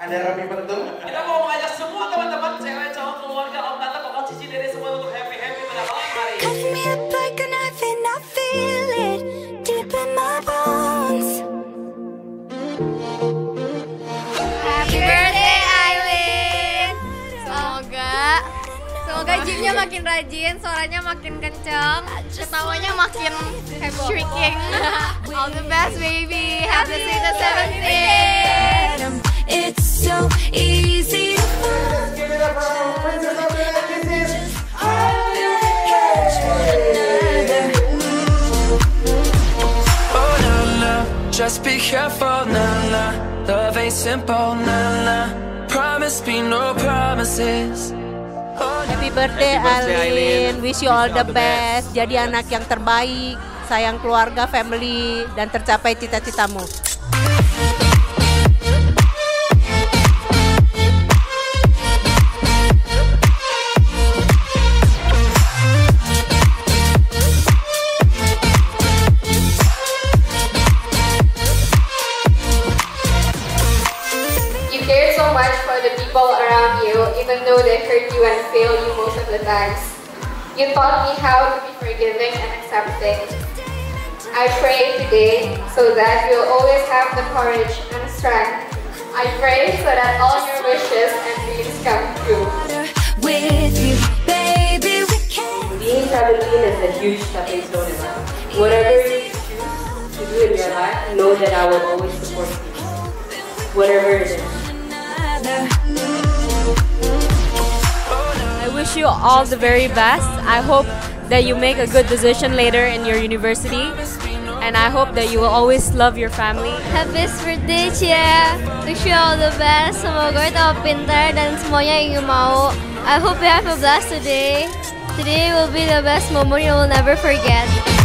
Ada rapi bentuk. Kita mau mengajak semua teman-teman, cewek, cowok, keluarga, om, tante, kokok, cici, dede semua untuk happy-happy pada malam hari ini. Cut me up like a knife and I feel it deep in my bones. Happy birthday Ayleen. Semoga gymnya makin rajin, suaranya makin kenceng, ketawanya makin shrieking. All the best baby. Happy birthday to 17. It's so easy to fall. Give it up for our princess of the night. This is Oh no no, just be careful, nah nah. Love ain't simple, nah nah. Promise me no promises. Happy birthday Ayleen, wish you all the best. Jadi anak yang terbaik, sayang keluarga, family, dan tercapai cita-citamu. You care so much for the people around you, even though they hurt you and fail you most of the times. You taught me how to be forgiving and accepting. I pray today so that you'll always have the courage and strength. I pray so that all your wishes and dreams come true. With you, baby, we can. Being 17 is a huge stepping stone in life. Whatever you choose to do in your life, know that I will always support you. Whatever it is. I wish you all the very best. I hope that you make a good decision later in your university. And I hope that you will always love your family. Happy birthday, Cia. Wish you all the best. Semoga kamu pintar dan semuanya yang mau. I hope you have a blast today. Today will be the best moment you will never forget.